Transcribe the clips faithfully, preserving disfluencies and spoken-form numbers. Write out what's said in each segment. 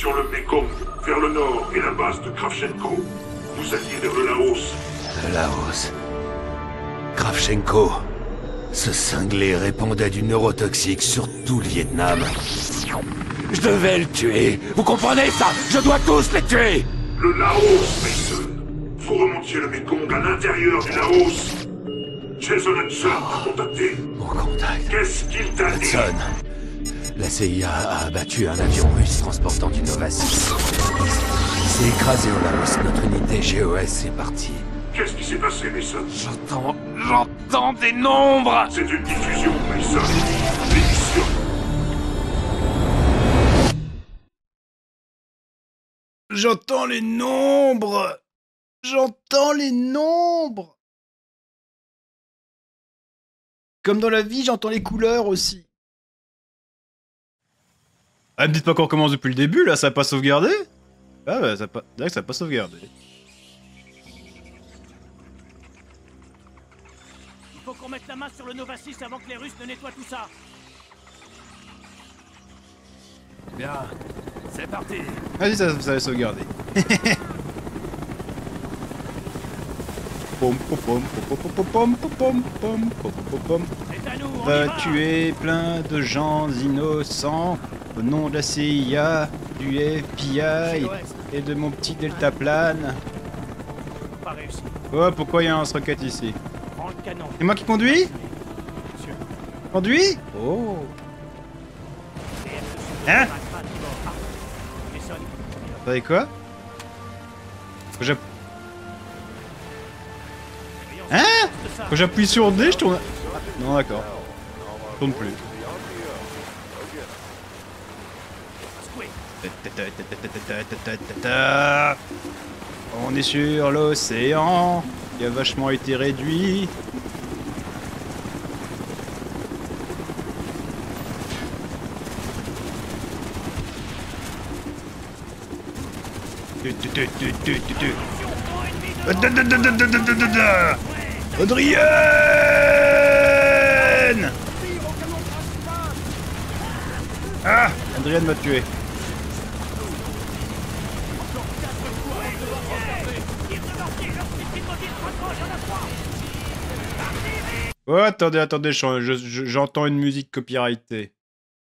sur le Mekong, vers le nord et la base de Kravchenko. Vous alliez vers le Laos. Le Laos. Kravchenko. Ce cinglé répandait du neurotoxique sur tout le Vietnam. Je devais le tuer. Vous comprenez ça? Je dois tous les tuer. Le Laos, Mason. Vous remontiez le Mekong à l'intérieur du Laos. Jason Hudson t'a contacté. Mon contact. Qu'est-ce qu'il t'a dit? Hudson. La C I A a abattu un avion russe transportant du Nova six. Il s'est écrasé au Laos. Notre unité G O S est partie. Qu'est-ce qui s'est passé, Mason? J'entends... J'entends des nombres. C'est une diffusion, Mason. L'émission. J'entends les nombres. J'entends les nombres. Comme dans la vie, j'entends les couleurs aussi. Ah, me dites pas qu'on recommence depuis le début, là, ça a pas sauvegardé? Ah ouais, ça a pas... Là, ça a pas sauvegardé. Il faut qu'on mette la main sur le Nova six avant que les Russes ne nettoient tout ça. Bien. C'est parti. Vas-y, ça, ça va sauvegarder. Pom pom pom pom pom pom pom pom pom pom pom. C'est à nous, on On y va va. tuer plein de gens innocents au nom de la C I A, du F B I et de mon petit deltaplane. Pas réussi. Oh, pourquoi il y a un lance-roquette ici? Prends le canon. C'est moi qui conduis? Monsieur. Conduis? Oh. Hein? Vous savez quoi? Faut que j'app- Hein? Quand j'appuie sur D, je tourne... Ah, non, d'accord. Je tourne plus. On est sur l'océan, qui a vachement été réduit. Adrienne! Ah! Adrienne m'a tué. Oh, attendez, attendez, je- je- j'entends une musique copyrightée.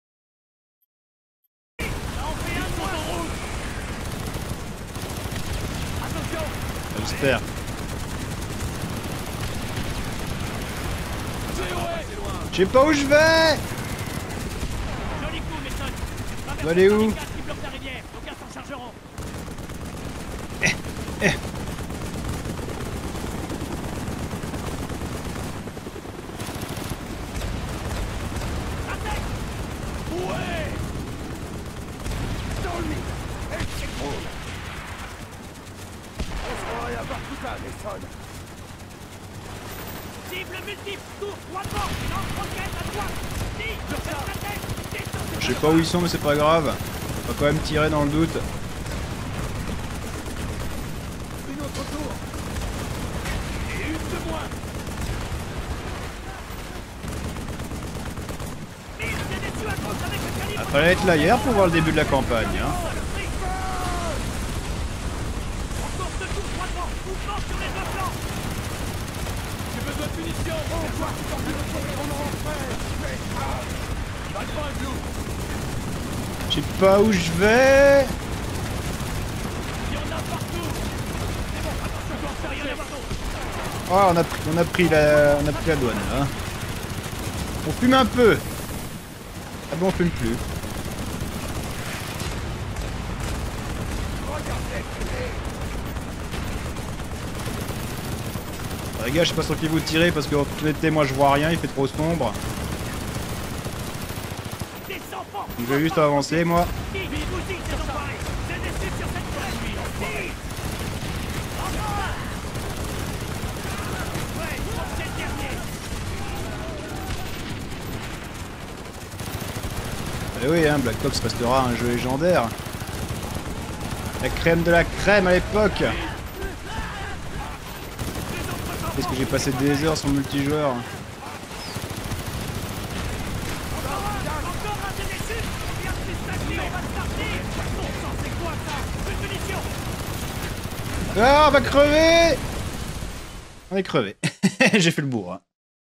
J'espère. Je sais pas où je vais. Joli coup, Mason. On va aller où? Qui bloque la rivière. Nos gars s'en chargeront. Cible multiple. Cours, droit devant. Lance-roquette à droite. Dis, je fais la tête. Descends. Je sais pas où ils sont, mais c'est pas grave. On va quand même tirer dans le doute. Une autre tour. Et une de moins. Mille, c'est des tueurs contre avec le calibre. Il fallait être là hier pour voir le début de la campagne. Hein. On course de tout, droit devant. Mouvement sur les deux flancs. J'ai besoin de munitions. On voit que quand le on en fait. Va le point, Blue. Je sais pas où je vais. Il y en a partout. C'est bon, attention, je dois en faire rien à bateau. Oh, on a pris, on a pris la, on a pris la douane. Hein. On fume un peu. Ah bon, on fume plus. Les gars, je sais pas sur qui vous tirez parce que en tout l'été, moi je vois rien, il fait trop sombre. Descends pas. Je vais juste avancer, moi. Dis, vous dites, c'est emparé. C'est des cibles sur cette toile. Dis. Encore un. Ouais, c'est le dernier. Eh oui, hein, Black Ops restera un jeu légendaire. La crème de la crème à l'époque. Parce que j'ai passé des heures sur le multijoueur. Encore un, c'est des cibles. Regarde, c'est stagné, on va se partir. Bon sang, c'est quoi? Ah, on va crever! On est crevé. J'ai fait le bourre. Hein.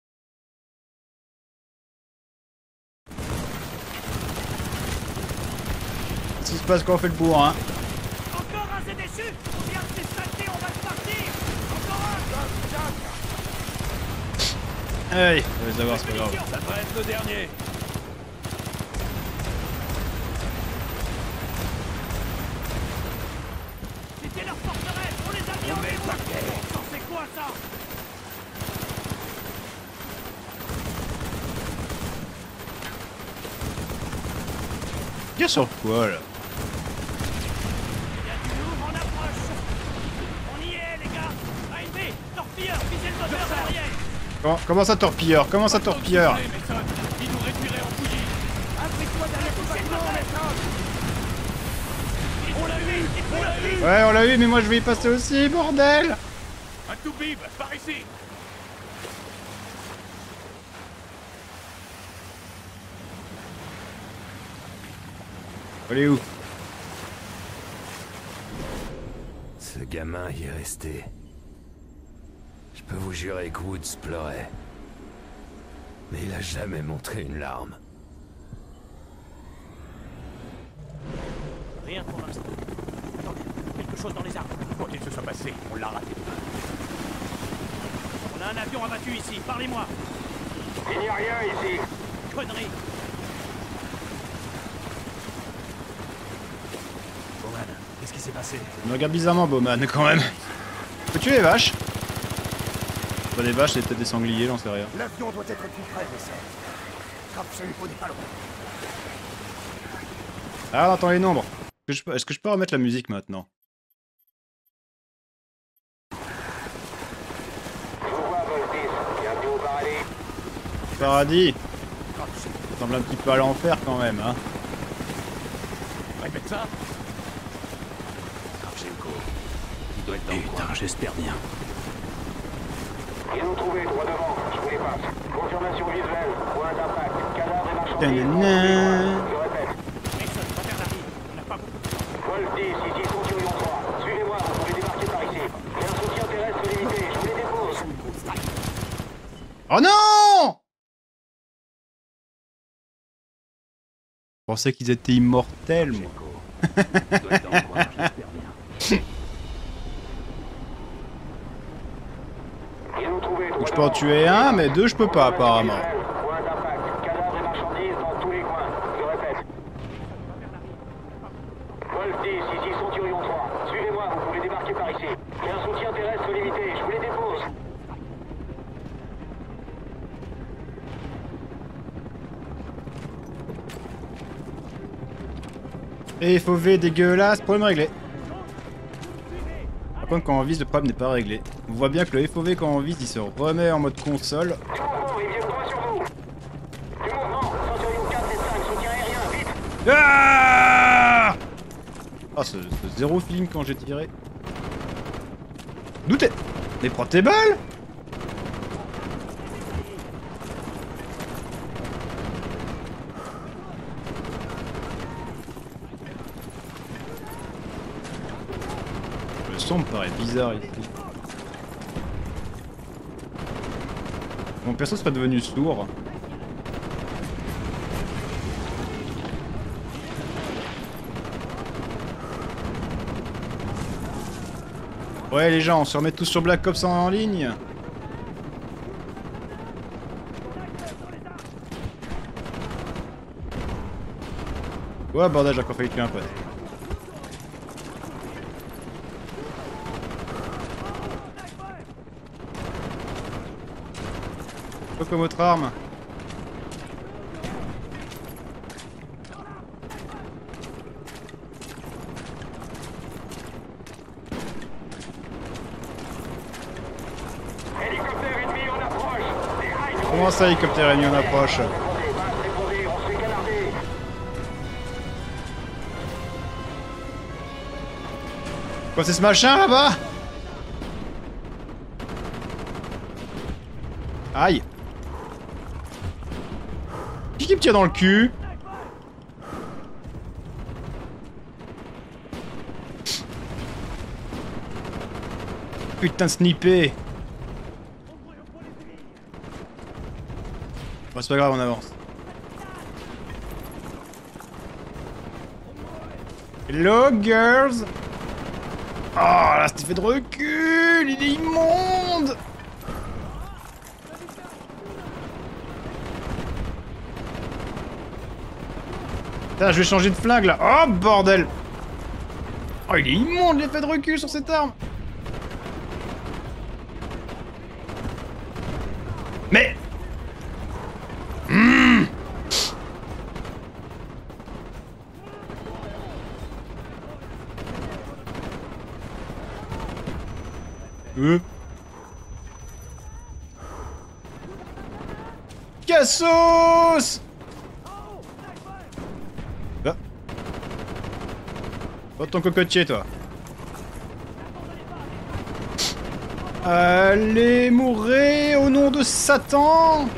Qu'est-ce qui se passe quand on fait le bourre, hein? Encore un, c'est déçu. On vient de ces saletés, on va se partir. Encore un. Allez, on va les avoir, c'est pas grave. Ça devrait être le dernier. C'était leur forteresse, on les a mis en déroute. C'est quoi ça? Tire sur quoi, là? Il y a du lourd en approche. On y est, les gars. A N B, torpilleur, visez le moteur derrière. Comment, comment ça, torpilleur? Comment ça, torpilleur? Il nous réduirait en bouillie. Appuie-toi derrière ce bâtiment, Mason. On l'a eu, on l'a eu. Ouais, on l'a eu, mais moi je vais y passer aussi, bordel! Un tout bib, par ici. Elle est où? Ce gamin y est resté. Je peux vous jurer que Woods pleurait. Mais il a jamais montré une larme. Rien pour l'instant. Attendez, quelque chose dans les arbres. Quoi qu'il se soit passé, on l'a raté. On a un avion abattu ici, parlez-moi. Il n'y a rien ici. Connerie. Bowman, qu'est-ce qui s'est passé? On me regarde bizarrement, Bowman, quand même. Faut tuer les vaches? Pas des vaches, c'est peut-être des sangliers, j'en sais rien. L'avion doit être tout près, mais ça. Kravchenko n'est pas loin. Ah, on entend les nombres. Est-ce que je peux, est-ce que je peux remettre la musique maintenant? Je vous vois, Voltis. Bienvenue au paradis. Paradis. Ça semble un petit peu à l'enfer quand même, hein. Répète ça. Kravchenko, il doit être dans le coin. Putain, j'espère bien. Ils nous trouvé droit devant. Je vous les passe. Confirmation visuelle. Point d'impact. Cadavre et marchandises. Tadadam. Je répète. Mason, va vers l'arrière. On n'a pas beaucoup de temps. Voltis, ici Centurion trois. Suivez-moi, vous pouvez débarquer par ici. J'ai un soutien terrestre limité. Je vous les dépose. Oh non! Je pensais qu'ils étaient immortels, moi. Il doit être dans le coin, j'espère bien. Ils nous trouvé droit Je peux en tuer un, mais deux, je peux pas, apparemment. Point d'impact. Cadavre et marchandises dans tous les coins. Je répète. Voltis, ici Centurion trois. Suivez-moi, vous pouvez débarquer par ici. J'ai un soutien terrestre limité. Je vous les dépose. Et F O V dégueulasse, problème réglé. Par contre, quand on vise, le problème n'est pas réglé. On voit bien que le F O V, quand on vise, il se remet en mode console. Du mouvement, ils viennent droit sur vous. Du mouvement, Centurion quatre et cinq, soutien aérien, vite. Ah Oh, ce, ce zéro feeling quand j'ai tiré. D'où t'es? Mais prends tes balles! Le son me paraît bizarre ici. Mon perso serait devenu sourd. Ouais les gens, on se remet tous sur Black Ops en ligne. Ouais abordage, j'ai encore failli tuer un pote. Quoi comme autre arme? Hélicoptère ennemi en approche. Des rails de Comment ça, hélicoptère ennemi en approche? Répondez, base, répondez, on se fait canarder. Quoi c'est ce machin là-bas? Aïe! Qui qui me tire dans le cul? putain de sniper. Bon, c'est pas grave, on avance. Hello, girls. Oh, là, cet effet de recul, il est immonde. Putain, je vais changer de flingue, là. Oh, bordel. Oh, il est immonde, l'effet de recul sur cette arme. Mais... Mmh. Euh. Cassos. Ah. Va ton cocotier, toi. Allez mourir au nom de Satan.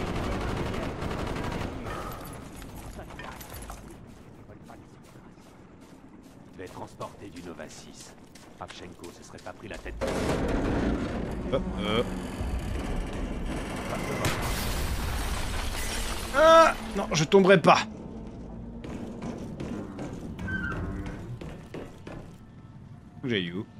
Je vais transporter du Nova six. Kravchenko se serait pas pris la tête. Oh, euh. Ah, non, je tomberai pas. J'ai où?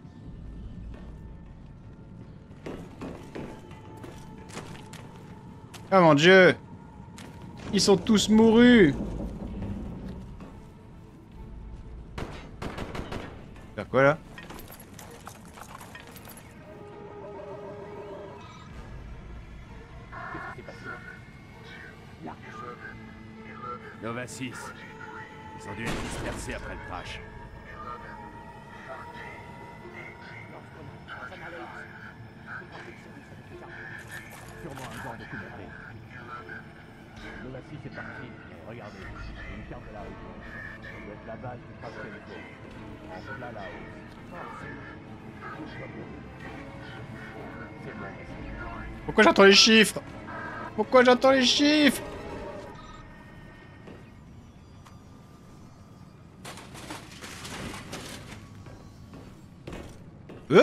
Ah mon dieu! Ils sont tous mourus! Faire quoi là? Nova six. Ils ont dû être dispersés après le crash. Sûrement un genre de coup de pied. Nova six est parti, mais regardez, une carte de la région. Ça doit être la base du Kravchenko. En plein là-haut. C'est bon, merci. Pourquoi j'entends les chiffres? Pourquoi j'entends les chiffres? Euh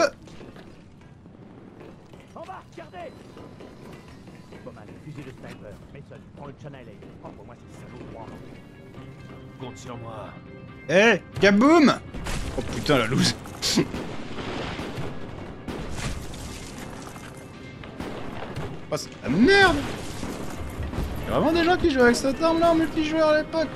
En bas, regardez! Pas mal, fusil de sniper. Mason, prends le channel et prends pour moi ces salauds droits. Compte sur moi. Eh, kaboum! Oh putain la loose. Oh c'est la merde! Il y a vraiment des gens qui jouaient avec cette arme là en multijoueur à l'époque.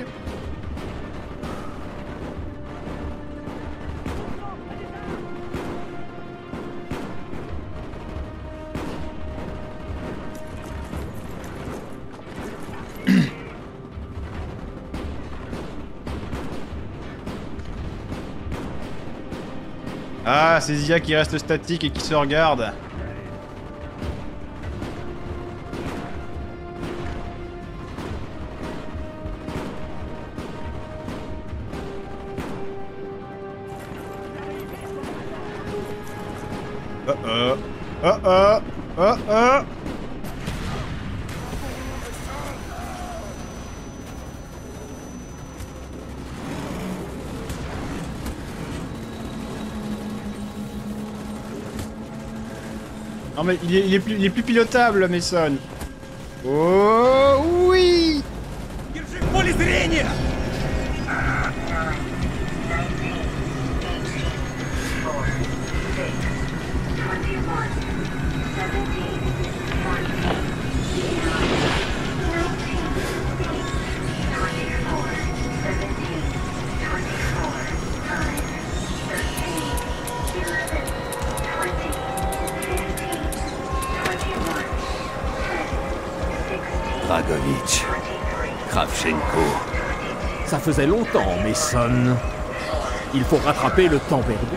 Ah, ces I A qui restent statiques et qui se regardent. Oh oh. Oh oh. Oh oh. Non mais il est, il est, plus, il est plus pilotable, Mason. Oh oui. Dragovich. Kravchenko. Ça faisait longtemps, Mason. Il faut rattraper le temps perdu.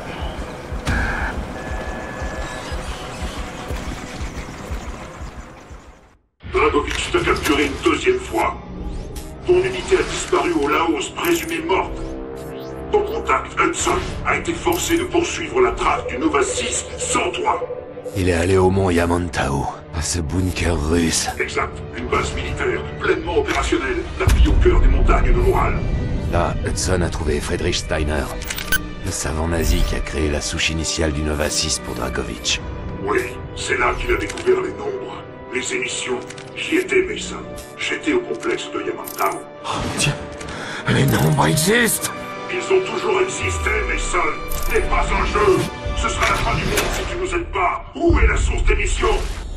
Dragovich t'a capturé une deuxième fois. Ton unité a disparu au Laos, présumée morte. Ton contact, Hudson, a été forcé de poursuivre la trace du Nova six sans toi. Il est allé au mont Yamantau, à ce bunker russe. Exact, une base militaire, pleinement opérationnelle, appuyée au cœur des montagnes de l'Oural. Là, Hudson a trouvé Friedrich Steiner. Le savant nazi qui a créé la souche initiale du Nova six pour Dragovich. Oui, c'est là qu'il a découvert les nombres, les émissions. J'y étais, Mason. J'étais au complexe de Yamantau. Oh Dieu, les nombres existent! Ils ont toujours existé, Mason. N'est pas un jeu. Ce sera la fin du monde si tu nous aides pas. Où est la source d'émission?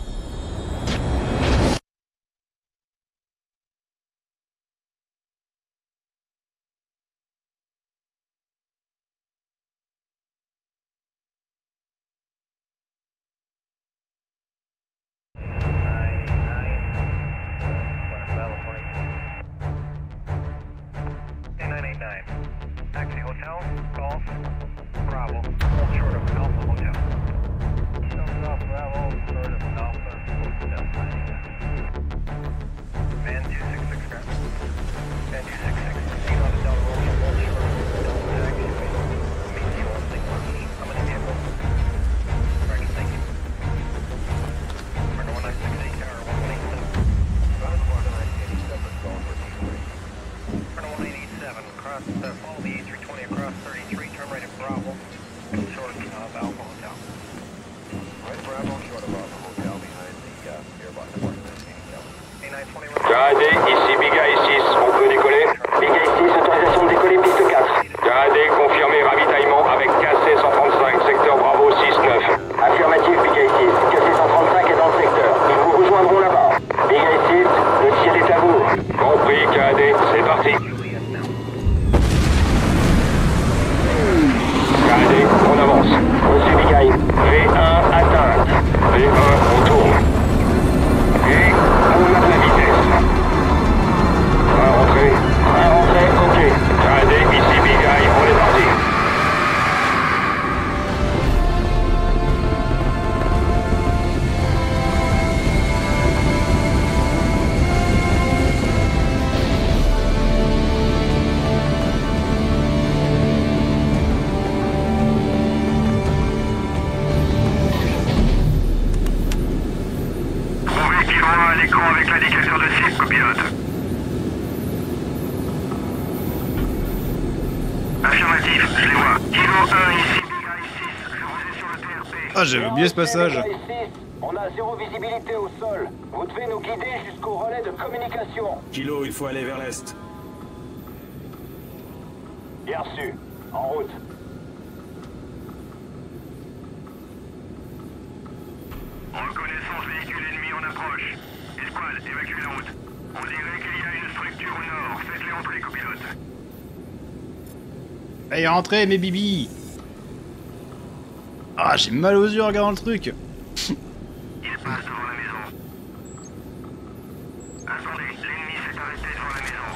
Taxi Hotel, Golf, Bravo, hold short of Alpha Hotel. South South Bravo, short of Alpha Hotel. Man two six six, correct? Man two six six, proceed on the Delta Roll, hold short of Delta Taxiway. Meet you on Lake Marsh. How many vehicles? Right, thank you. Number one nine six eight, or one one eight seven. one one eight seven, Golf for T three. Number one eight eight seven, cross, uh, follow the A three twenty across thirty-three, turn right at Bravo, short of Alpha Hotel. Right, Bravo, short of Alpha Hotel, behind the uh, nearby apartment. A nine twenty. K D, ici Big I six, on peut décoller? Big I six, autorisation de décoller, piste quatre. K D, confirmé, ravitaillement avec K C cent trente-cinq, secteur Bravo six neuf. Affirmatif, Big I six, K C cent trente-cinq est dans le secteur. Ils vous rejoindront là-bas. Big I six, le ciel est à vous. Compris, K D, c'est parti. K D, on avance. Reçu Big I. V un, atteinte. V un, on tourne. Et on a de la vitesse. À rentrer. À rentrer, ok. K D, ici Big I, on est parti. L'écran avec l'indicateur de cible, copilote. Affirmatif, je les vois. Kilo un ici, Big I six, je vous ai sur le T R P. Ah, j'avais oublié ce passage. On a zéro visibilité au sol. Vous devez nous guider jusqu'au relais de communication. Kilo, il faut aller vers l'est. Bien reçu. En route. Reconnaissance véhicule ennemi en approche. Escouade, évacuez la route. On dirait qu'il y a une structure au nord. Faites-les entrer, copilote. Allez, rentrez, mes bibis. Ah, j'ai mal aux yeux en regardant le truc. Il passe devant la maison. Attendez, l'ennemi s'est arrêté devant la maison.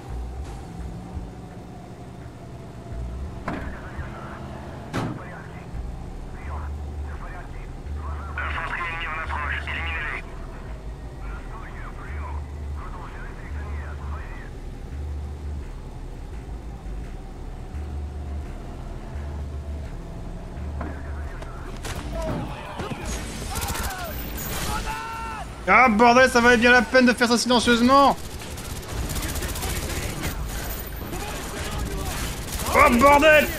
Infanterie ennemie en approche, éliminez-les. Ah, bordel, ça valait bien la peine de faire ça silencieusement. Oh, bordel.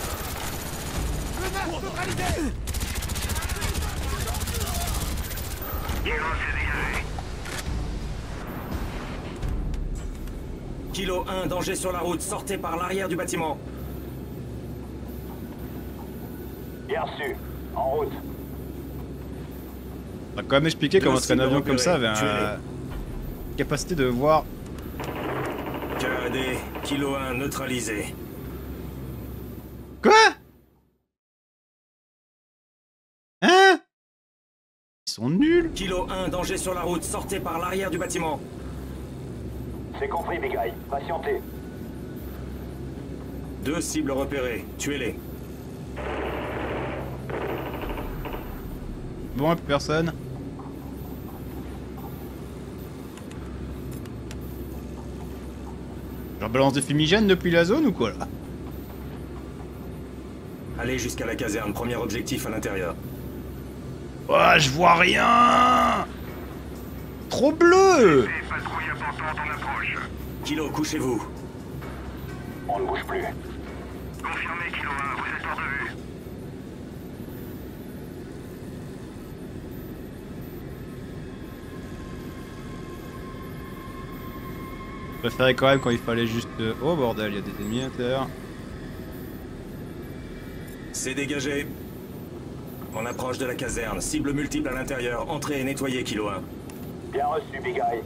Kilo un, danger sur la route, sortez par l'arrière du bâtiment. Bien reçu. En route. On va quand même expliquer comment est-ce qu'un avion comme ça avait une capacité de voir. K D, Kilo un, neutralisé. Quoi? Hein? Ils sont nuls. Kilo un, danger sur la route, sortez par l'arrière du bâtiment. C'est compris, Big I. Patientez. Deux cibles repérées, tuez-les. Bon, plus personne. Genre balance des fumigènes depuis la zone ou quoi là? Allez jusqu'à la caserne, premier objectif à l'intérieur. Oh, je vois rien. Trop bleu. Patrouille importante en approche. Kilo, couchez-vous. On ne bouge plus. Confirmé, Kilo un, vous êtes hors de vue. Je préférais quand même quand il fallait juste... euh, Oh bordel, il y a des ennemis à l'intérieur. C'est dégagé. On approche de la caserne. Cible multiple à l'intérieur. Entrez et nettoyez, Kilo un. Bien reçu, Big Eye.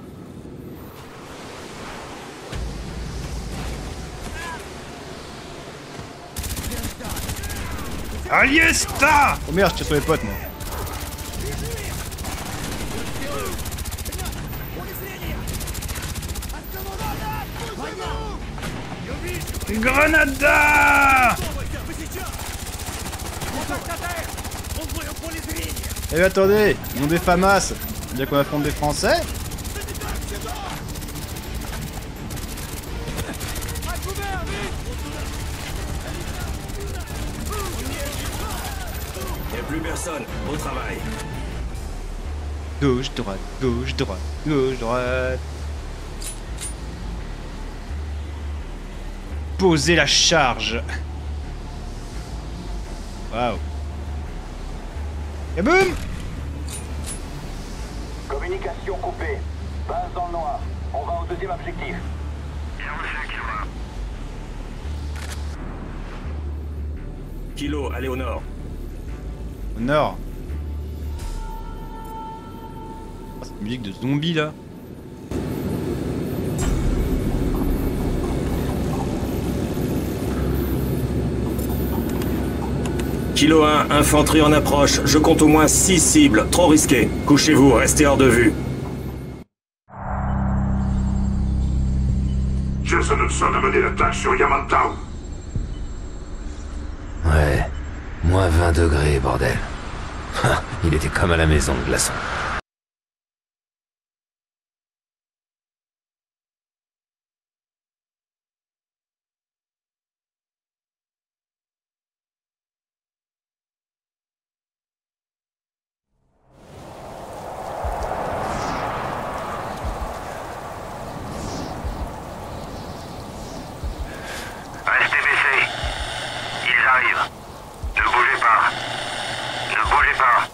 Aliesta! Oh merde, je tire sur les potes moi. Grenada! Eh mais attendez, ils ont des FAMAS. C'est-à-dire qu'on affronte des Français? Y'a plus personne. Au travail. Gauche, droite, gauche, droite, gauche, droite. Posez la charge. Waouh. Et boum! Communication coupée. Base dans le noir. On va au deuxième objectif. Bien reçu, Kilo un. Kilo, allez au nord. Au nord. Oh, cette musique de zombie là. Kilo un, infanterie en approche. Je compte au moins six cibles. Trop risqué. Couchez-vous, restez hors de vue. Jason Hudson a mené l'attaque sur Yamantau. Ouais. Moins vingt degrés, bordel. Il était comme à la maison, le glaçon. Restez baissés. Ils arrivent. Ne bougez pas. Ne bougez pas.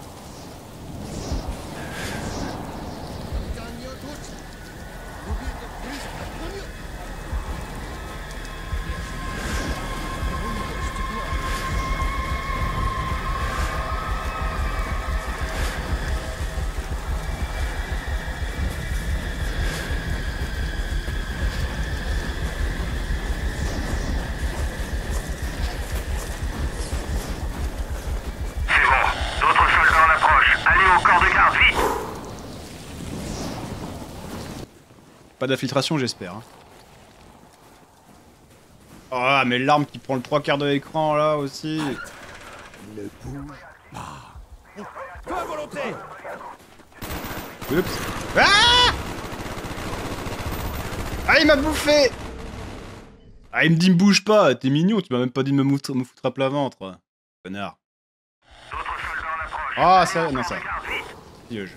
C'est bon. D'autres soldats en approche. Allez au corps de garde, vite. Pas d'infiltration, j'espère. Hein. Ah, mais l'arme qui prend le trois quarts de l'écran là aussi. Feu volonté! Oups. Ah! Ah, il m'a bouffé! Ah, il me dit me bouge pas, t'es mignon, tu m'as même pas dit de me, moutre, me foutre à plat ventre. Connard. D'autres soldats en approche. Ah, Allez ça, au non, corps ça. de garde, vite. Pillage.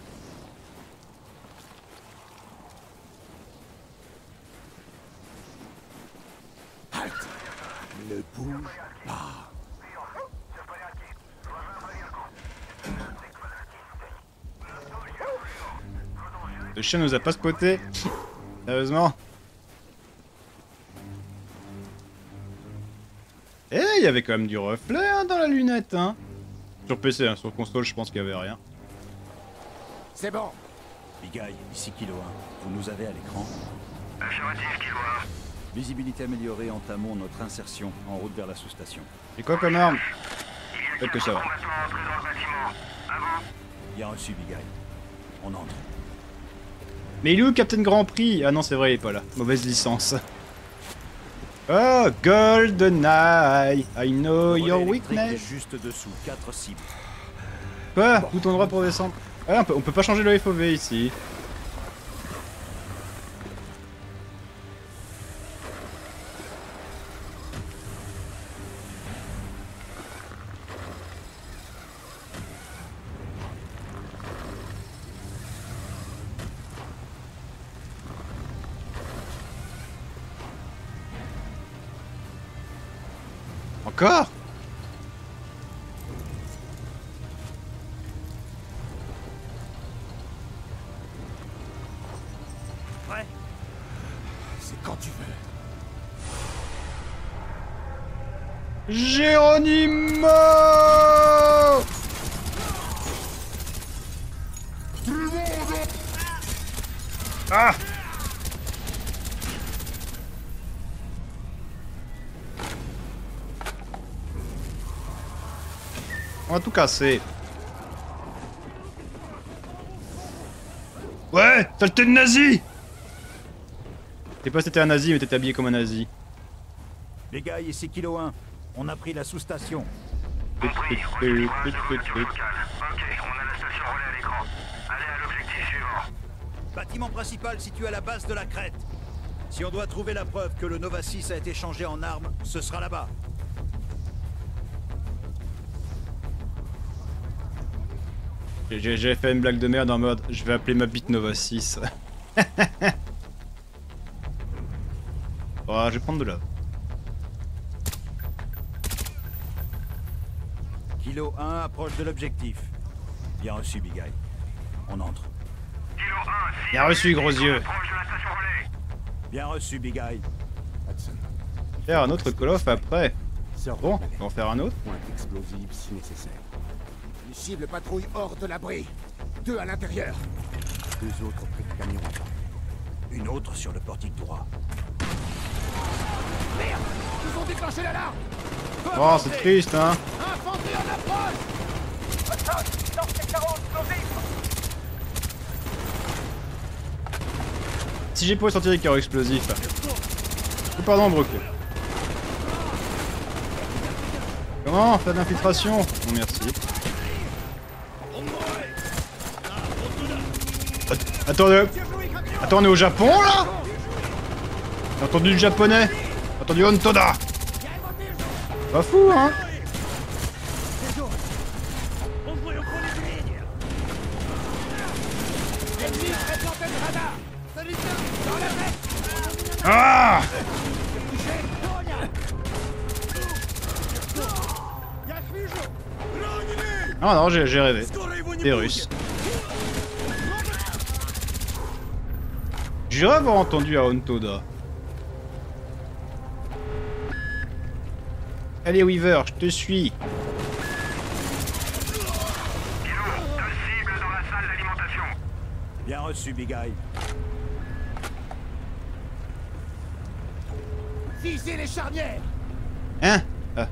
Ne bouge pas. Le chien nous a pas spoté. Sérieusement. Eh, il y avait quand même du reflet hein, dans la lunette, hein. Sur P C, hein, sur console, je pense qu'il y avait rien. C'est bon. Big Eye, ici Kilo un. Vous nous avez à l'écran. Affirmatif, Kilo un. Visibilité améliorée, entamons notre insertion en route vers la sous-station. Et quoi comme arme? Il y a Peut-être que ça va. combattants entrés dans le bâtiment. À vous. Bien reçu, Big Eye. On entre. Mais il est où Captain Grand Prix? Ah non, c'est vrai, il est pas là. Mauvaise licence. Oh, GoldenEye, I know Le your relais électrique weakness. est juste dessous, quatre cibles. Quoi? Bouton droit pour descendre. Ah, on peut, on peut pas changer le F O V ici. Encore? Ouais. C'est quand tu veux. Geronimo! Ah! On va tout casser. Ouais! Saleté de nazi! Je sais pas si t'étais un nazi, mais t'étais habillé comme un nazi. Les gars, ici Kilo un. On a pris la sous-station. Compris, reçu pour l'interruption locale. Ok, on a la station relais à l'écran. Allez à l'objectif suivant. Bâtiment principal situé à la base de la crête. Si on doit trouver la preuve que le Nova six a été changé en arme, ce sera là-bas. J'ai j'ai fait une blague de merde en mode je vais appeler ma bite Nova six. Oh, je vais prendre de là. Kilo un approche de l'objectif. Bien reçu, Big Eye. On entre. Kilo un, Bien reçu, gros yeux. proche de la station relais. Bien reçu, Big Eye. Hudson. Faire un autre Call of après. Sors Bon, de la on va en faire un autre. Pointe explosive si nécessaire. Les cibles patrouillent hors de l'abri. Deux à l'intérieur. Deux autres près du camion. Une autre sur le portique droit. Merde! Ils ont déclenché l'alarme! Oh, c'est triste, hein. Infanterie en approche! Hudson, lance tes carreaux explosifs! Si j'ai pas sortir des carreaux explosifs. Oh, pardon, Brooke. Comment? Faire de l'infiltration? Non, merci. Att- Attendez. Attends, on est au Japon, là? J'ai entendu le japonais. J'ai entendu Ontoda. Pas fou, hein? Ah! Ah non, j'ai j'ai rêvé. Des Russes. J'irais avoir entendu à Ontoda. Allez Weaver, je te suis. Kilo, deux cibles dans la salle d'alimentation. Bien reçu, Big Eye. Visez les charnières! Hein? Ah.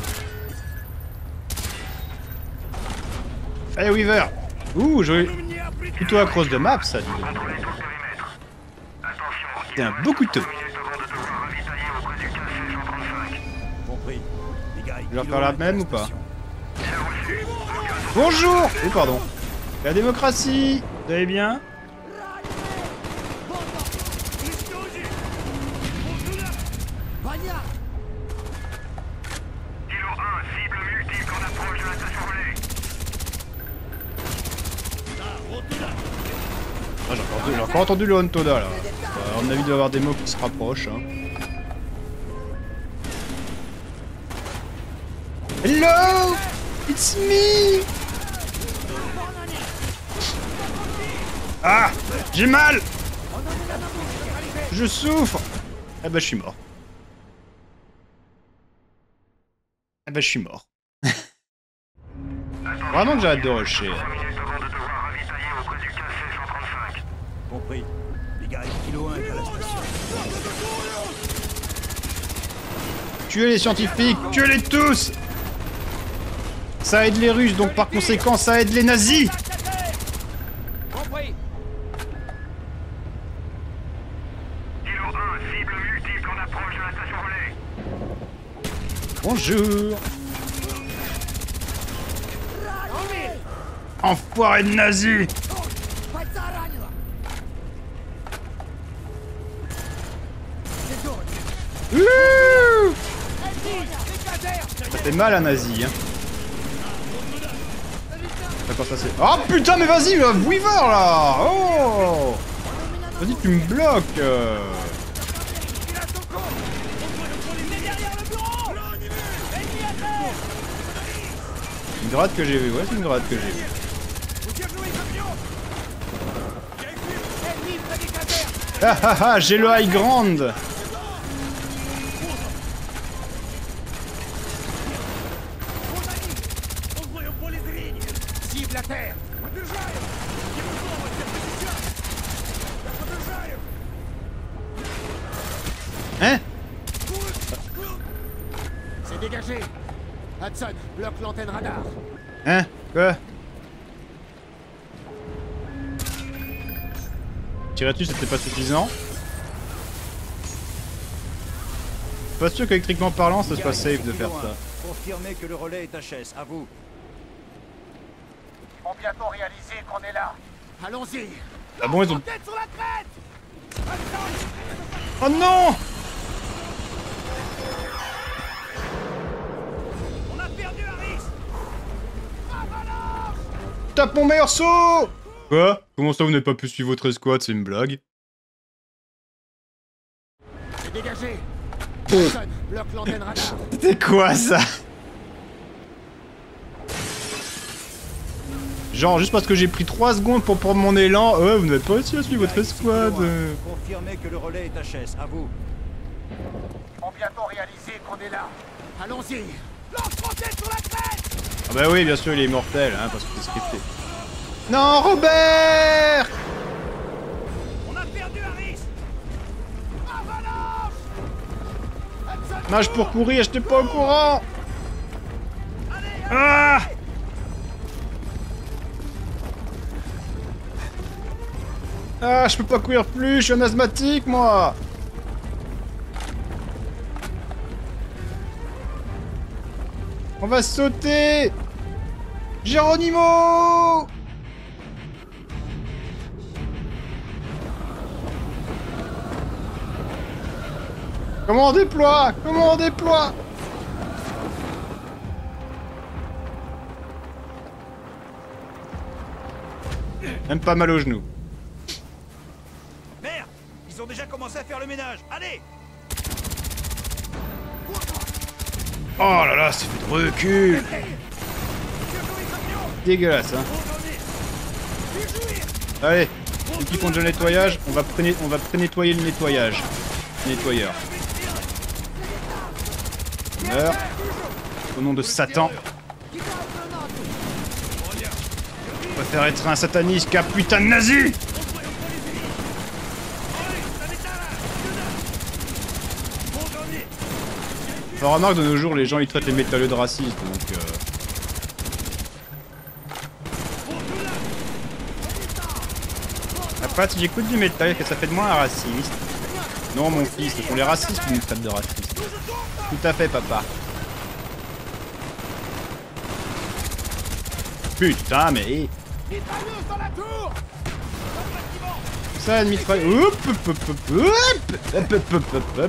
Allez Weaver. Ouh, joli. Plutôt à cross de map ça, dis donc. Contrôlez tout le périmètre. Attention, C'est un beau couteau. minutes avant de devoir ravitailler auprès du K C cent trente-cinq. Compris. Big Eye. Je vais Kilo refaire la un, même ou pas? station. Bien reçu. Bonjour. Oh pardon. La démocratie. Vous allez bien? Kilo un, cible multiple en approche de la station relais. Ah, j'ai encore, entendu- j'ai encore entendu le Ontoda là. Euh, à mon avis, il doit y avoir des mots qui se rapprochent. Hein. Hello! It's me! Ah! J'ai mal! Je souffre! Eh ben, je suis mort. Eh ben, je suis mort. Vraiment que j'arrête de rusher. trois minutes avant de devoir ravitailler auprès du K C cent trente-cinq. Compris. Big Eye. Kilo un est à la station. Tuez les scientifiques! Tuez-les tous! Ça aide les Russes, donc par conséquent, ça aide les nazis! Compris! Kilo un, cible multiple en approche de la station relais. Bonjour! Enfoiré de nazis! Ouh! Ça fait mal à nazi, hein. D'accord, ça c'est... Oh putain, mais vas-y, le Weaver là! Oh! Vas-y, tu me bloques! euh. grade que j'ai vu, ouais, c'est une grade que j'ai vu. Ah ah ah, j'ai le high ground. Cible à terre. Hein? C'est dégagé. Hudson, bloque l'antenne radar. Hein? Quoi? Tirer dessus, c'était pas suffisant. Pas sûr qu'électriquement parlant, ce soit safe de faire ça. Confirmez que le relais est H S, à vous. Ils vont bientôt réaliser qu'on est là. Allons-y. Ah bon, ils ont... Tête sur la crête. Oh non! On a perdu Harris. Tape mon meilleur saut! Quoi? Comment ça vous n'avez pas pu suivre votre escouade? C'est une blague? C'est dégagé. Hudson, bloque l'antenne radar. C'est quoi ça? Genre juste parce que j'ai pris trois secondes pour prendre mon élan, ouais vous n'avez pas réussi à suivre votre escouade. Confirmez que le relais est H S, à vous. Ils vont bientôt réaliser qu'on est là. Allons-y. Lance-roquette sur la crête. Ah bah oui bien sûr il est immortel hein parce que c'est scripté. Non Robert! On a perdu Harris. Avalanche. Hudson, Nage pour courir, j'étais pas au courant! Ah! Ah, je peux pas courir plus, je suis un asthmatique, moi! On va sauter! Geronimo! Comment on déploie? Comment on déploie? Même pas mal au genou. Merde! Ils ont déjà commencé à faire le ménage. Allez! Oh là là, c'est fait de recul! Dégueulasse, hein. Allez, ceux qui font déjà le nettoyage, on va pré on va pré-nettoyer le nettoyage. Nettoyeur. Meurs. Au nom de Satan. Je préfère être un sataniste qu'un putain de nazi! Enfin, remarque, de nos jours, les gens ils traitent les métalleux de racistes, donc... Euh... Après, si j'écoute du métal, que ça fait de moi un raciste. Non, mon fils, ce sont les racistes qui nous traitent de racistes. Tout à fait, papa. Putain, mais... Ça, une mitraille... Hop, hop, hop, hop, hop, hop, hop, hop, hop.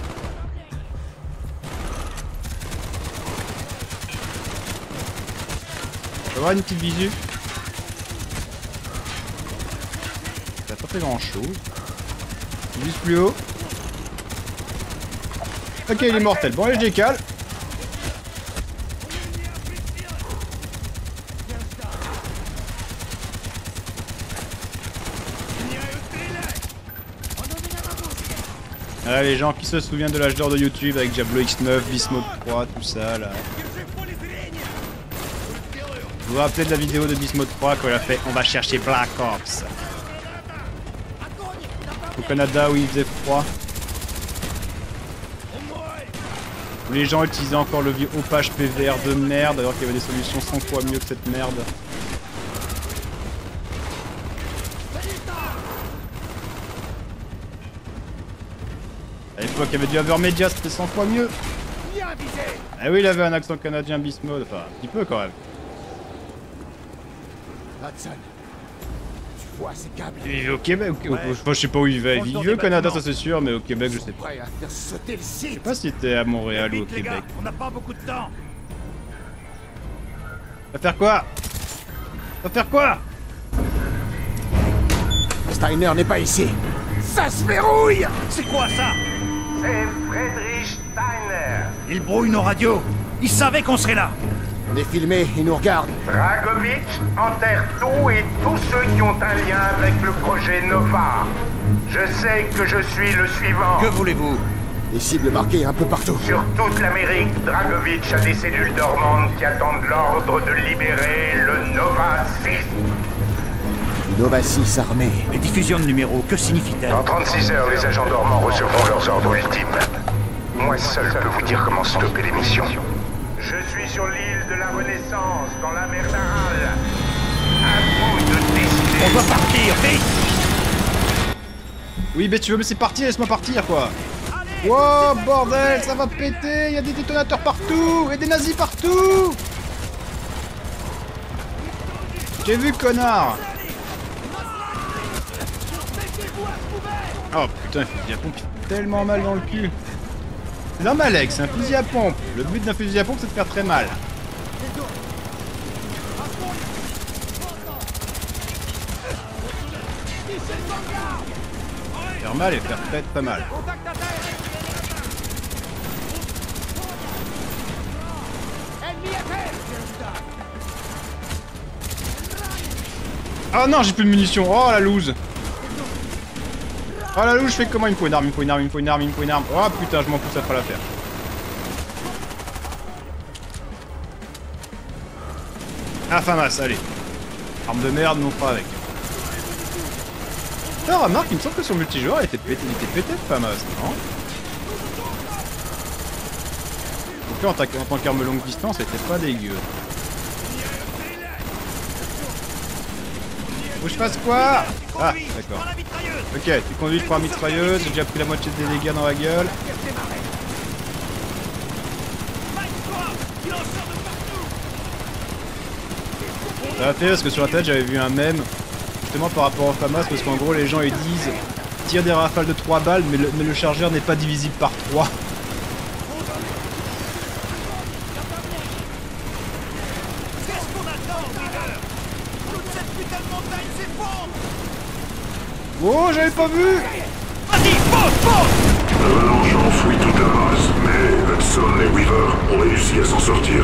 On va avoir une petite visu. Ça n'a pas fait grand chose. Juste plus haut. Ok, il est mortel. Bon, allez, je décale. Ah, les gens qui se souviennent de l'âge d'or de YouTube avec Diablo X neuf, Beast Mode trois, tout ça là. Vous vous rappelez de la vidéo de Beast Mode trois quand il a fait on va chercher Black Ops au Canada où il faisait froid. Où les gens utilisaient encore le vieux Opage P V R de merde alors qu'il y avait des solutions cent fois mieux que cette merde. À l'époque, il y avait du Avermedia, c'était cent fois mieux. Ah oui, il avait un accent canadien Beast Mode, enfin, un petit peu quand même. Hudson, tu vois ces câbles? Il vit au Québec, au... Ouais. Enfin, je sais pas où il va. Il vit au Canada, ça c'est sûr, mais au Québec, je sais pas. Prêt à faire sauter le site. Je sais pas si c'était à Montréal ou au les Québec. gars, on n'a pas beaucoup de temps. Va faire quoi? Va faire quoi? Steiner n'est pas ici. Ça se verrouille. C'est quoi ça? C'est Friedrich Steiner. Il brouille nos radios. Il savait qu'on serait là. On est filmé, ils nous regardent. Dragovich enterre tout et tous ceux qui ont un lien avec le projet Nova. Je sais que je suis le suivant. Que voulez-vous? Des cibles marquées un peu partout. Sur toute l'Amérique, Dragovich a des cellules dormantes qui attendent l'ordre de libérer le Nova six. Nova six armée. Les diffusions de numéros, que signifie-t-elle? En trente-six heures, les agents dormants recevront leurs ordres ultimes. Moi seul peux vous dire comment stopper les missions. Je suis sur l'île de la Renaissance, dans la mer d'Aral. À vous de décider. On doit partir, vite! Oui, mais tu veux me laisser partir, laisse-moi partir, quoi. Wow, bordel, ça va péter, il y a des détonateurs partout, et des nazis partout. J'ai vu, connard. Oh putain, il fusil à pompe, il fait tellement mal dans le cul. C'est normal, Alex, c'est un fusil à pompe. Le but d'un fusil à pompe, c'est de faire très mal. Faire mal et faire très très mal. Ah non, j'ai plus de munitions. Oh la loose. Oh la loose, je fais comment? Il me faut une arme, il me faut une arme, il me faut une arme, il me faut une arme. Oh putain, je m'en fous, ça fera l'affaire. Ah, FAMAS, allez. Arme de merde, mais on fera avec. Ah, remarque, il me semble que son multijoueur était pété, il était pété de FAMAS, non? Donc là, en, en tant qu'arme longue distance, c'était pas dégueu. Faut que je fasse quoi? Ah, d'accord. Ok, tu conduis, je prends la mitrailleuse, j'ai déjà pris la moitié des dégâts dans la gueule. Ça m'a fait parce que sur la tête j'avais vu un mème justement par rapport au FAMAS, parce qu'en gros les gens ils disent tire des rafales de trois balles mais le, mais le chargeur n'est pas divisible par trois. Oh, j'avais pas vu! Vas-y, fonce, fonce! L'avalanche a enfoui toute la base, mais Hudson et Weaver ont réussi à s'en sortir.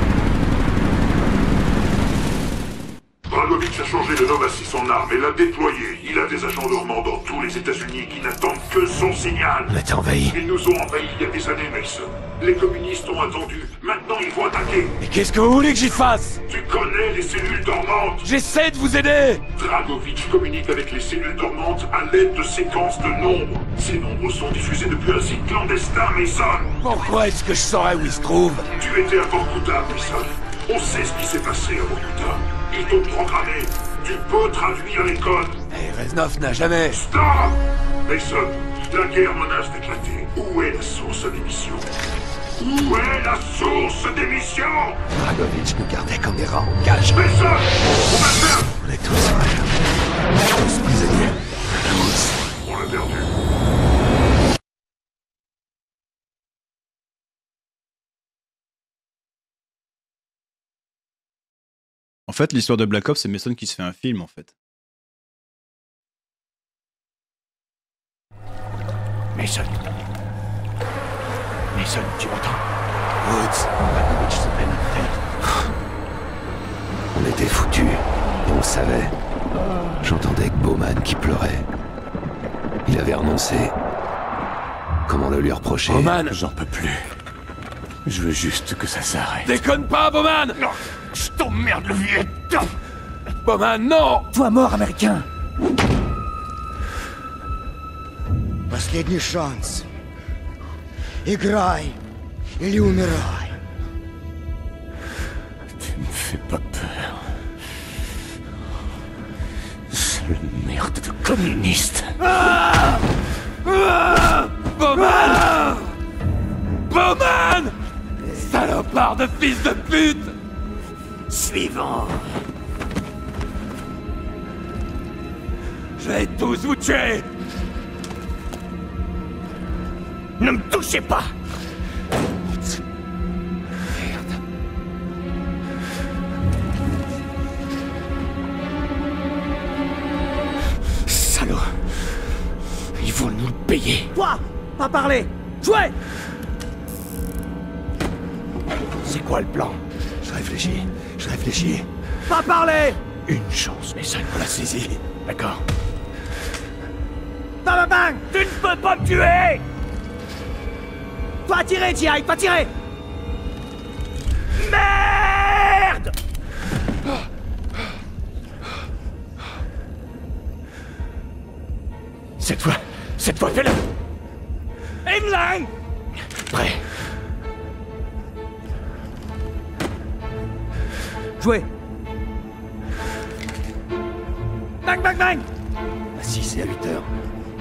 Dragovich a changé le Nova six en arme et l'a déployé. Il a des agents dormants dans tous les États-Unis qui n'attendent que son signal. On a été envahis. Ils nous ont envahis il y a des années, Mason. Les communistes ont attendu. Maintenant, ils vont attaquer. Mais qu'est-ce que vous voulez que j'y fasse? Tu connais les cellules dormantes. J'essaie de vous aider. Dragovich communique avec les cellules dormantes à l'aide de séquences de nombres. Ces nombres sont diffusés depuis un site clandestin, Mason. Pourquoi est-ce que je saurais où ils se trouvent? Tu étais à Vorkuta, Mason. On sait ce qui s'est passé à Vorkuta. Ils t'ont programmé. Tu peux traduire les codes. Eh, hey, Reznov n'a jamais... Stop! Mason, la guerre menace d'éclater. Où est la source des missions? Où est la source des missions? Dragovich nous gardait comme des rats en cage. Mason! On va faire... On est tous frères. Tous prisonniers. Tous. On l'a perdu. En fait, l'histoire de Black Ops, c'est Mason qui se fait un film, en fait. Mason. Mason, tu m'entends? Woods. Dragovich se prenne la tête. On était foutus. Et on savait. J'entendais que Bowman qui pleurait. Il avait renoncé. Comment le lui reprocher? Bowman, j'en peux plus. Je veux juste que ça s'arrête. Déconne pas, Bowman! Non, je t'emmerde le vieux. Bowman, non! Toi mort, américain! Последний шанс. Играй или умирай. Tu me fais pas peur. Sale merde de communiste. Ah ah Bowman ah Bowman Salopard de fils de pute! Suivant. Je vais tous vous tuer! Ne me touchez pas! Merde. Salaud! Ils vont nous le payer! Toi, pas parler. Jouez. C'est quoi le plan? Je réfléchis, je réfléchis. Pas parler! Une chance, mais ça on l'a saisi. D'accord. Bang bang bang! Tu ne peux pas me tuer! Toi tirer, G I, toi tirer! Merde! Cette fois, cette fois, fais-le! Aimling! Prêt. Jouez! Bang bang bang! À six et à huit heures.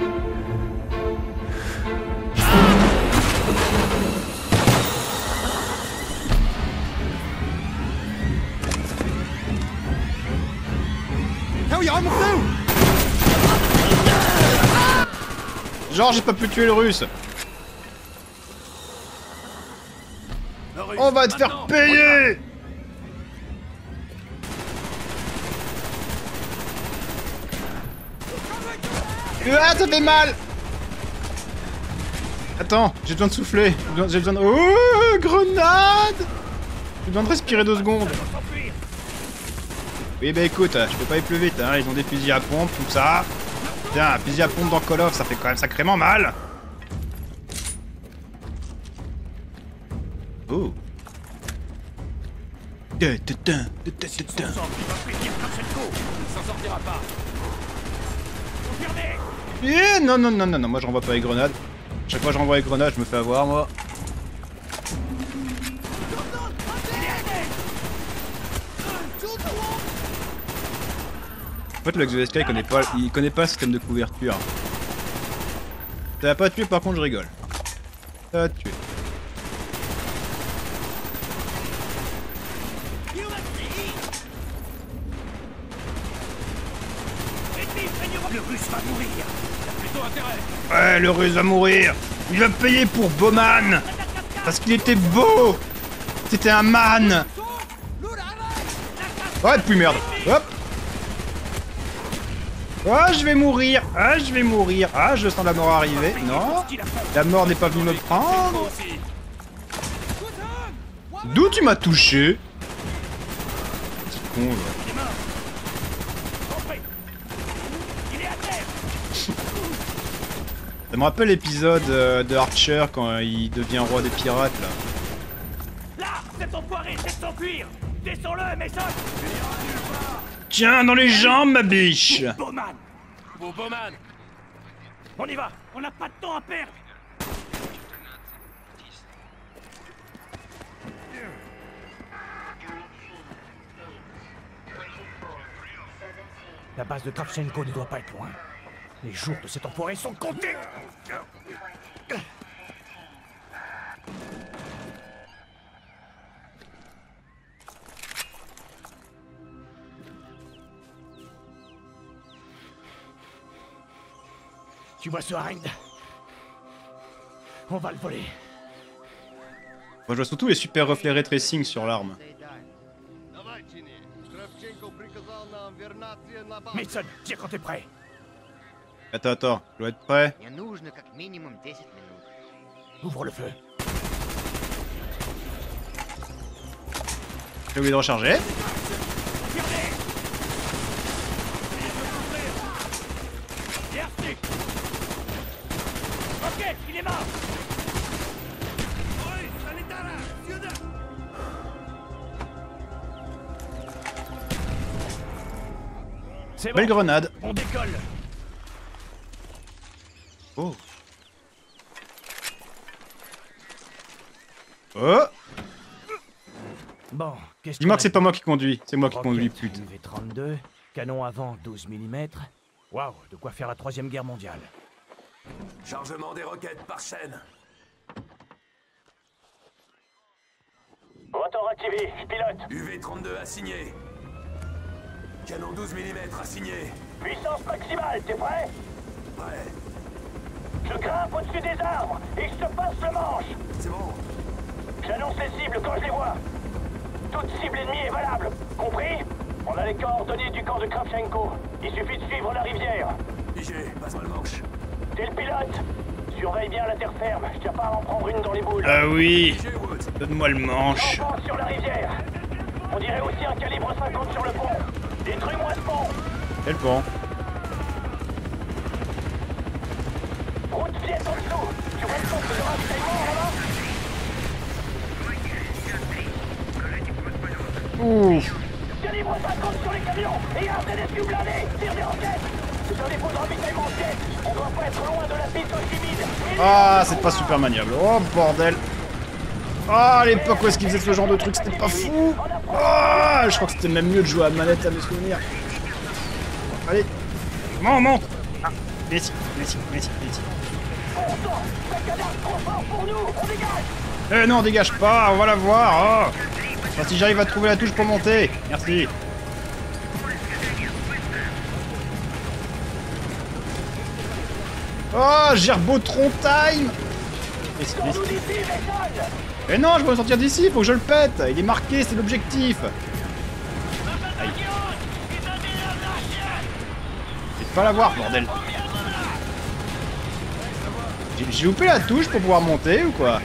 Genre, j'ai pas pu tuer le russe. On va te faire payer. Ah, ça fait mal. Attends, j'ai besoin de souffler. J'ai besoin, j'ai besoin de... Oh, grenade. J'ai besoin de respirer deux secondes. Oui, bah écoute, je peux pas aller plus vite, hein. Ils ont des fusils à pompe, tout ça. Tiens, un fusil à pompe dans Call of, ça fait quand même sacrément mal. Oh. Eh, non, non, non, non, non, moi je renvoie pas les grenades. Chaque fois que je renvoie les grenades, je me fais avoir, moi. En fait, le exoescape il connaît pas, il connaît pas le système de couverture. Ça va pas tuer, par contre, je rigole. Ça va tuer. Le russe va mourir. T'as plutôt intérêt. Ouais, le russe va mourir. Il va payer pour Bowman. Parce qu'il était beau. C'était un man. Ouais, puis merde. Hop. Ah, je vais mourir. Ah, je vais mourir. Ah, je sens la mort arriver. Non. La mort n'est pas venue me prendre. D'où tu m'as touché? C'est con, là. Ça me rappelle l'épisode euh, de Archer quand euh, il devient roi des pirates, là. Là, cet enfoiré essaie de s'enfuir. Descends-le, Mason. Tiens, dans les jambes, ma biche. Bowman. Beau Bowman. On y va. On n'a pas de temps à perdre. La base de Kravchenko ne doit pas être loin. Les jours de cet enfoiré sont comptés. Tu vois ce hareng? On va le voler. Moi, je vois surtout les super reflets ray tracing sur l'arme. Mason, tire quand t'es prêt. Attends, attends, je dois être prêt. Ouvre le feu. J'ai oublié de recharger. Ok, il est mort. C'est Belle bon. grenade. On décolle. Oh. Oh. Bon, qu'est-ce Dis-moi qu'on que c'est a pas moi qui conduis, c'est moi qui Roquette, conduis, putain. V trente-deux, canon avant douze millimètres. Waouh, de quoi faire la troisième guerre mondiale. Chargement des roquettes par chaîne. Rotor activé, je pilote. U V trente-deux assigné. Canon douze millimètres assigné. Puissance maximale, t'es prêt? Prêt. Je grimpe au-dessus des arbres et je te passe le manche. C'est bon. J'annonce les cibles quand je les vois. Toute cible ennemie est valable. Compris? On a les coordonnées du camp de Kravchenko. Il suffit de suivre la rivière. Pigé, passe-moi le manche. T'es le pilote. Surveille bien la terre ferme. Je tiens pas à en prendre une dans les boules. Ah oui. Donne-moi le manche. Avance sur la rivière. On dirait aussi un calibre cinquante sur le pont. Détruis-moi ce pont. Quel pont? Route viette en dessous. Tu vois le poste de ravitaillement là-bas? Ouf. Calibre cinquante sur les camions. Et un T D S U blindé. Tire des roquettes. C'est un dépôt de ravitaillement en pièces. On doit pas être loin de la piste aux chimides. Ah, c'est pas super maniable. Oh, bordel. Ah, à l'époque où est-ce qu'ils faisaient ce genre de truc, c'était pas fou. Ah, je crois que c'était même mieux de jouer à manette à mes souvenirs. Allez. Comment on monte? Ah, viens ici, viens ici, viens ici, viens ici. Eh non, dégage pas, on va la voir. Oh. Enfin, si j'arrive à trouver la touche pour monter. Merci. Oh, Gerbotron time. Viens ici, viens ici. Eh non, je veux me sortir d'ici, faut que je le pète. Il est marqué, c'est l'objectif. Aïe. Je vais pas l'avoir, bordel. J'ai loupé la touche pour pouvoir monter ou quoi?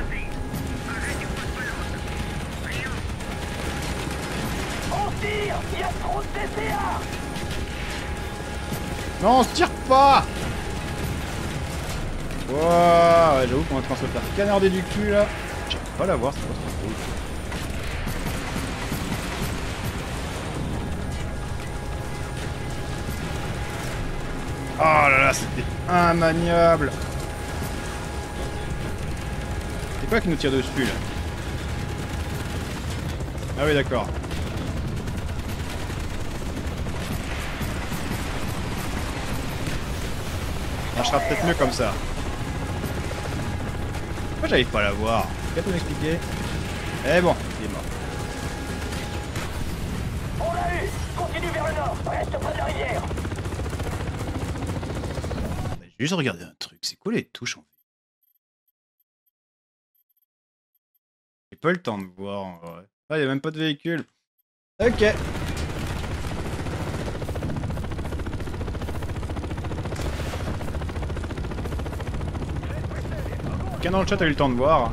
Non, on se tire pas. Wow, ouais, j'avoue qu'on est en train de se faire canarder du cul là. J'arrive pas à la voir, c'est quoi ce truc? Oh là là, c'était immaniable. C'est quoi qui nous tire dessus là? Ah oui, d'accord. Ça marchera peut-être mieux comme ça. Pourquoi j'arrive pas à la voir? Tu peux m'expliquer? Eh bon, il est mort. On l'a eu. Continue vers le nord. Reste près de la rivière. J'ai juste regardé un truc. C'est quoi les touches en fait? J'ai pas le temps de voir en vrai. Ah, il y a même pas de véhicule. Ok. Quelqu'un dans le chat a eu le temps de voir.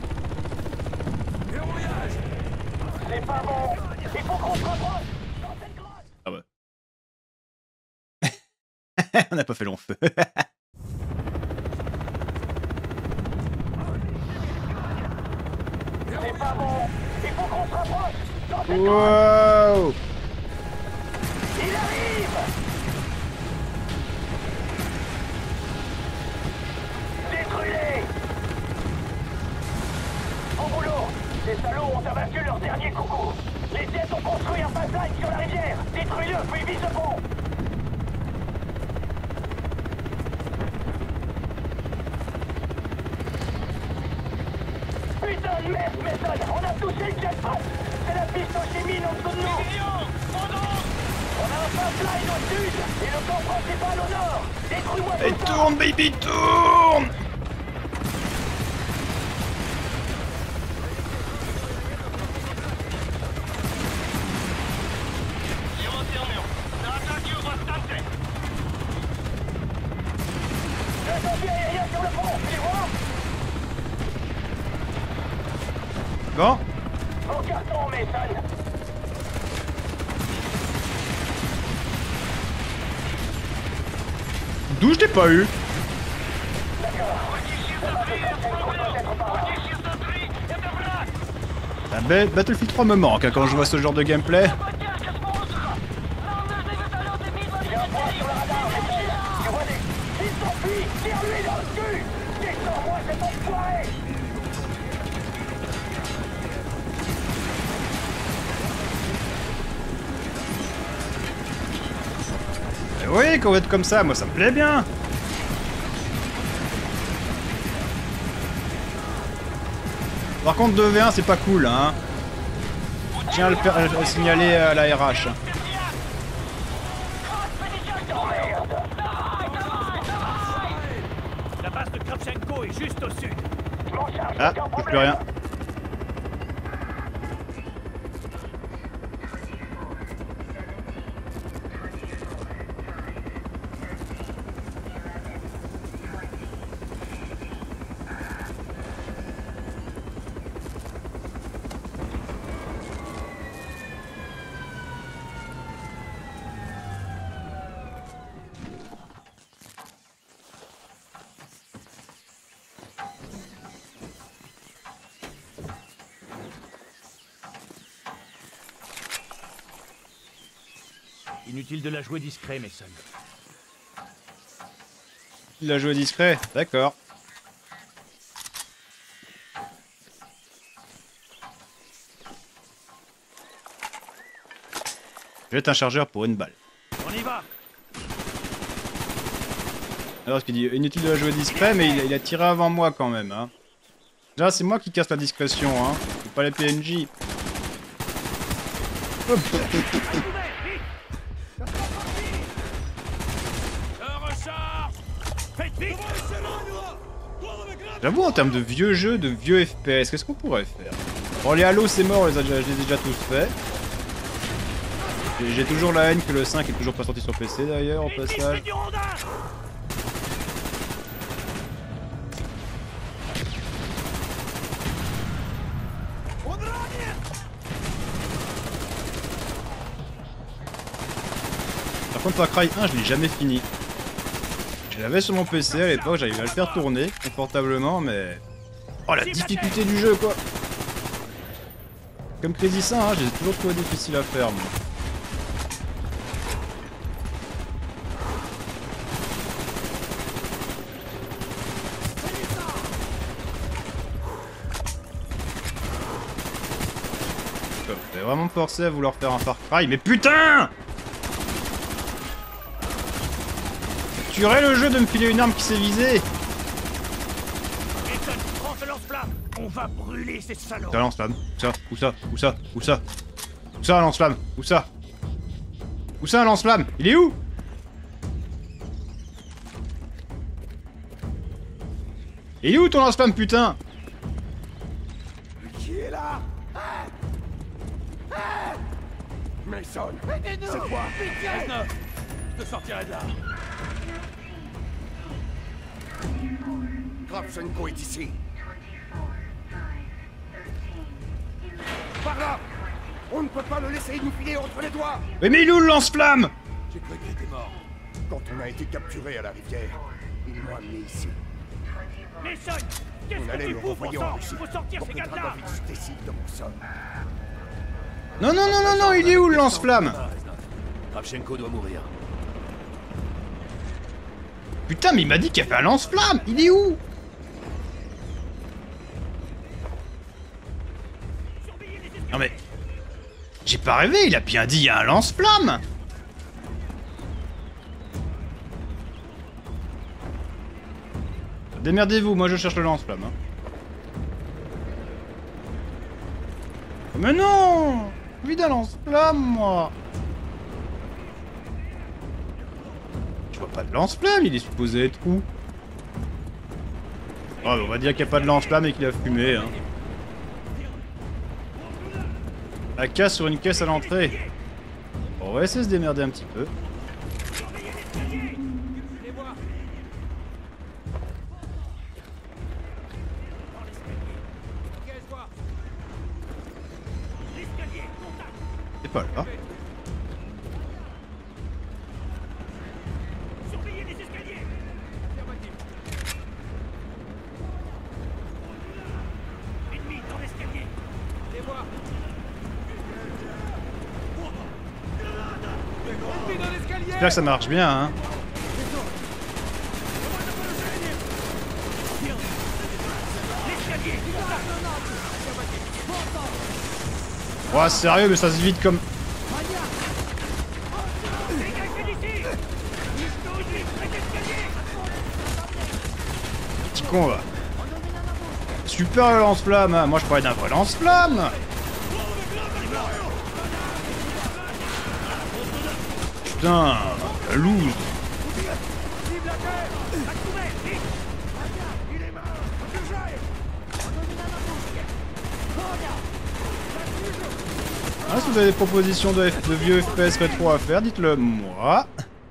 C'est pas bon. Il faut qu'on se rapproche. Ah ouais. On n'a pas fait long feu. C'est pas bon. Il faut qu'on se rapproche. Wow. Il arrive. Détruis-les. En boulot. Ces salauds ont abattu leur dernier coucou. Les jets ont construit un passage sur la rivière. Détruis-le, puis vise le pont. Putain de merde, Mason. On a touché le jackpot. C'est la piste aux chimines en dessous de nous. On a un pipeline au sud et le camp principal au nord. Détruis-moi tout Et ça. tourne, baby, tourne. Bon. Mon carton, Mason. D'où je t'ai pas eu? La bête Battlefield trois me manque hein, quand je vois ce genre de gameplay. Oui, qu'on va être comme ça, moi ça me plaît bien. Par contre deux v un c'est pas cool hein. Je tiens à le, à le signaler à la R H. La base de Kravchenko est juste au sud. Ah, je touche plus rien. Inutile de la jouer discret, Mason. Il a joué discret, d'accord. Jette un chargeur pour une balle. On y va. Alors, ce qu'il dit, inutile de la jouer discret, mais il a, il a tiré avant moi quand même. Hein. Déjà, c'est moi qui casse la discrétion, hein. C'est pas les P N J. Hop. J'avoue, en termes de vieux jeux, de vieux F P S, qu'est-ce qu'on pourrait faire? Bon, les Halo, c'est mort, je les ai déjà tous faits. J'ai toujours la haine que le cinq est toujours pas sorti sur P C d'ailleurs, au passage. Par contre, Far Cry un, je l'ai jamais fini. Je l'avais sur mon P C à l'époque, j'arrivais à le faire tourner confortablement, mais... Oh, la difficulté du jeu, quoi! Comme Crazy Saint, hein, j'ai toujours trouvé difficile à faire, moi. J'ai vraiment forcé à vouloir faire un Far Cry, mais putain! Tu aurais le jeu de me filer une arme qui s'est visée. Prends ce lance-flamme. On va brûler ces salauds. Ça lance-flamme. Où ça? Où ça? Où ça? Où ça? Où ça un lance-flamme? Où ça? Où ça un lance-flamme? Il est où? Il est où ton lance-flamme, putain? Qui est là? Mason, c'est quoi? dix-neuf. Je te sortirai de là. Kravchenko est ici. Par là! On ne peut pas le laisser nous filer entre les doigts! Mais mais il est où le lance-flamme? J'ai cru qu'il était mort. Quand on a été capturé à la rivière, ils m'ont amené ici. Mason, qu'est-ce On allait que tu le fous, renvoyer bon en sang? Russie Faut sortir pour ces que gars-là. Dragovitch décide de mon sol. Non, non, non, non, non, il est où le lance-flamme? Kravchenko doit mourir. Putain, mais il m'a dit qu'il y avait un lance-flamme. Il est où? Non mais... J'ai pas rêvé, il a bien dit il y a un lance-flamme. Démerdez-vous, moi je cherche le lance-flamme. Hein. Mais non! J'ai envie d'un lance-flamme, moi. Je vois pas de lance-flamme, il est supposé être où? Oh, on va dire qu'il n'y a pas de lance-flamme et qu'il a fumé. Hein. A K sur une caisse à l'entrée. On va essayer de se démerder un petit peu. C'est pas là. J'espère que ça marche bien, hein. Ouais, sérieux, mais ça se vide comme... Petit con, va. Super le lance-flamme, hein. Moi je parlais d'un vrai lance-flamme. Putain, la loose. Ah, si vous avez des propositions de, F de vieux F P S rétro à faire, dites-le moi.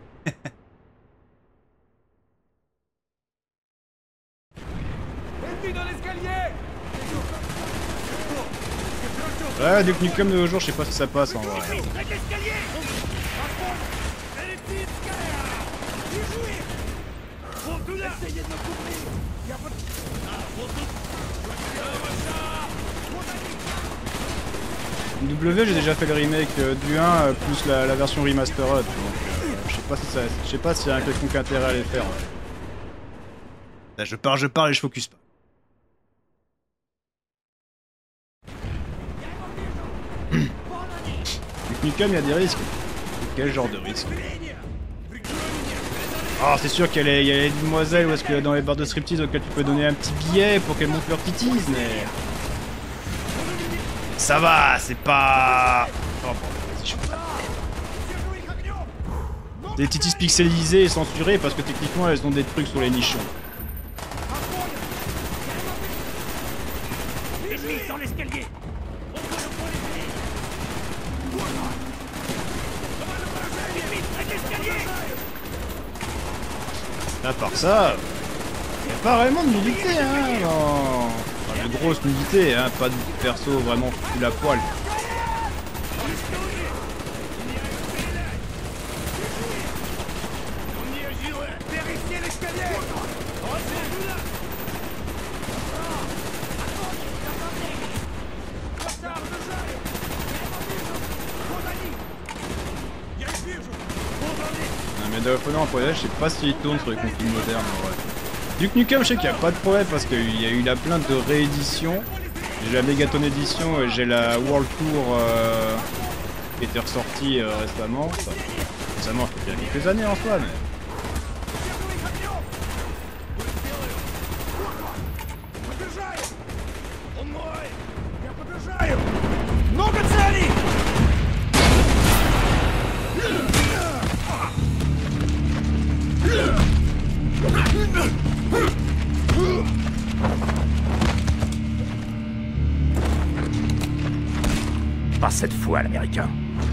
Ouais, du Nukem de nos jours, je sais pas si ça passe en vrai. W, j'ai déjà fait le remake euh, du un euh, plus la, la version remastered, donc euh, je sais pas si ça, je sais pas s'il y a un quelconque intérêt à les faire. En fait. Là, je pars, je parle et je focus pas. Nukem, il y a des risques. Quel genre de risque? Ah, oh, c'est sûr qu'il y, y a les demoiselles ou est-ce que dans les bars de striptease auxquelles tu peux donner un petit billet pour qu'elles montent leur titties, mais... Ça va, c'est pas... Oh, bon, vas-y, je fais pas. Des titties pixelisées et censurées parce que techniquement elles ont des trucs sur les nichons. Dans l'escalier. À part ça, il n'y a pas vraiment de nudité, hein, non. Enfin, de grosse nudité, hein, pas de perso vraiment foutu la poil. Medal of Honor en poilage, je sais pas s'il tourne sur les consoles modernes en vrai. Duke Nukem, je sais qu'il n'y a pas de problème parce qu'il y a eu la plainte de réédition. J'ai la Megaton Edition et j'ai la World Tour euh, qui était ressortie euh, récemment. Enfin, récemment, ça fait bien quelques années en soi, mais... Pas cette fois, l'américain.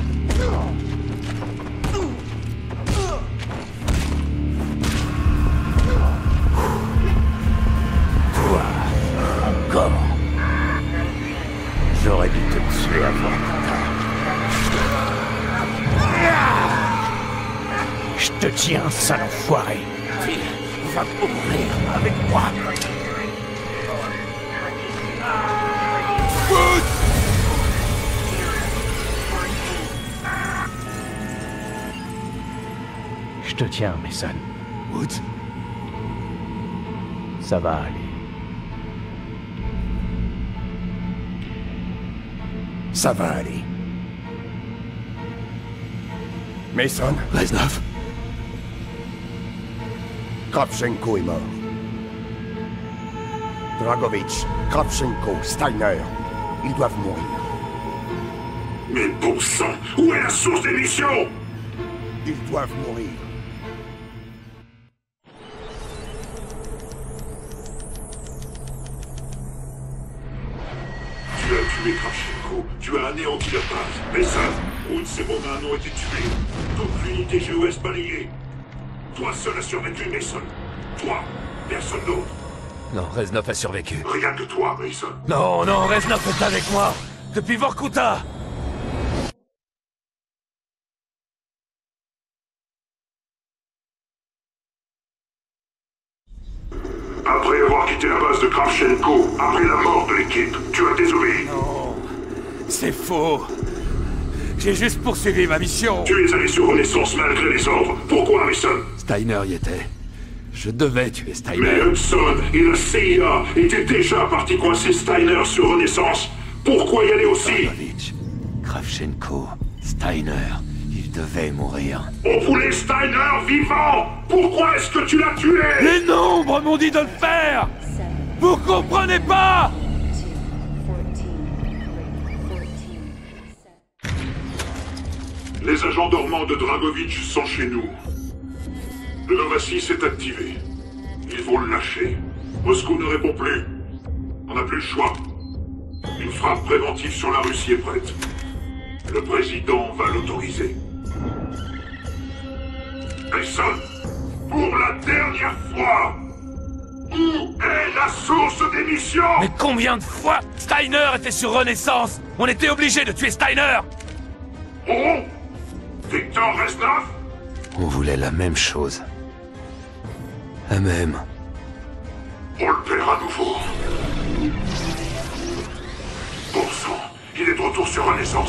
Toi, encore. J'aurais dû te tuer avant. Je te tiens, sale enfoiré. Va mourir avec moi. Je te tiens, Mason. Woods. Ça va aller. Ça va aller. Mason. Reznov. Kravchenko est mort. Dragovich, Kravchenko, Steiner, ils doivent mourir. Mais bon sang, où est la source des missions? Ils doivent mourir. Tu as tué Kravchenko, tu as anéanti la base. Mais ça, Woods et Romain ont été tués. Toute l'unité G O S balayée. Toi seul a survécu, Mason. Toi, personne d'autre. Non, Reznov a survécu. Rien que toi, Mason. Non, non, Reznov est avec moi. Depuis Vorkuta. Après avoir quitté la base de Kravchenko, après la mort de l'équipe, tu as désobéi. Non, c'est faux. J'ai juste poursuivi ma mission. Tu es allé sur Renaissance malgré les ordres. Pourquoi, Mason? Steiner y était. Je devais tuer Steiner. Mais Hudson et la C I A étaient déjà partis coincer Steiner sur Renaissance. Pourquoi y aller aussi? Dragovich, Kravchenko, Steiner, ils devaient mourir. On voulait Steiner vivant. Pourquoi est-ce que tu l'as tué? Les nombres m'ont dit de le faire. Vous comprenez pas? Les agents dormants de Dragovich sont chez nous. Le Nova six est activé. Il faut le lâcher. Moscou ne répond plus. On n'a plus le choix. Une frappe préventive sur la Russie est prête. Le président va l'autoriser. Mason, pour la dernière fois, où est la source des missions? Mais combien de fois Steiner était sur Renaissance? On était obligé de tuer Steiner. Oh, Victor Reznov? On voulait la même chose. La même. On le perd à nouveau. Bon sang, Il est de retour sur Renaissance.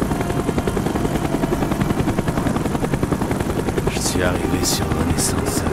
Je suis arrivé sur Renaissance.